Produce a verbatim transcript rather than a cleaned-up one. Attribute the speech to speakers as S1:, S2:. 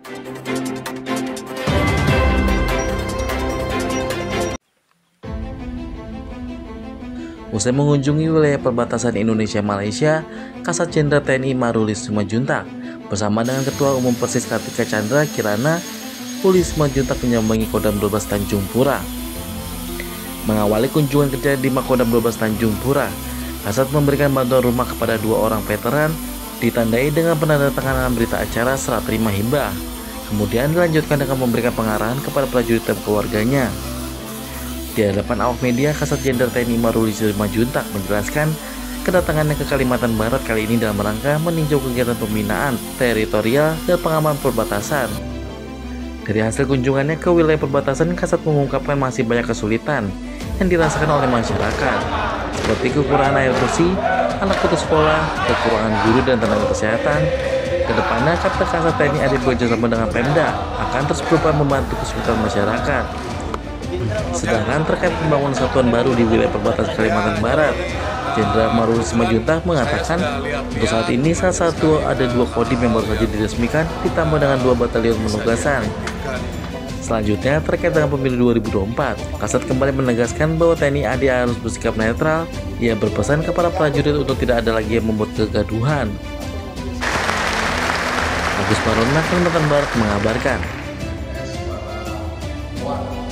S1: Usai mengunjungi wilayah perbatasan Indonesia-Malaysia, Kasat Jenderal T N I Marulis Simanjuntak bersama dengan Ketua Umum Persis Kartika Chandra Kirana, Polisi Simanjuntak menyambangi Kodam dua belas Tanjung Pura. Mengawali kunjungan kerja di Makodam dua belas Tanjung Pura, Kasat memberikan bantuan rumah kepada dua orang veteran, ditandai dengan penandatanganan berita acara serah terima hibah. Kemudian dilanjutkan dengan memberikan pengarahan kepada prajurit dan keluarganya. Di hadapan awak media, Kasat Jenderal T N I Marulis Simanjuntak menjelaskan kedatangannya ke Kalimantan Barat kali ini dalam rangka meninjau kegiatan pembinaan teritorial dan pengamanan perbatasan. Dari hasil kunjungannya ke wilayah perbatasan, Kasat mengungkapkan masih banyak kesulitan yang dirasakan oleh masyarakat, seperti kekurangan air bersih, anak putus sekolah, kekurangan guru dan tenaga kesehatan. Kedepannya, kata Kasat T N I A D bekerjasama dengan Pemda akan terus berupaya membantu kesulitan masyarakat. Sedangkan terkait pembangunan satuan baru di wilayah perbatasan Kalimantan Barat, Jenderal Marulis Simanjuntak mengatakan untuk saat ini salah satu ada dua kodim yang baru saja diresmikan ditambah dengan dua batalion penugasan. Selanjutnya terkait dengan pemilu dua ribu dua puluh empat, Kasat kembali menegaskan bahwa T N I A D harus bersikap netral. Ia berpesan kepada prajurit untuk tidak ada lagi yang membuat kegaduhan. Agus Barona, Kalimantan Barat mengabarkan.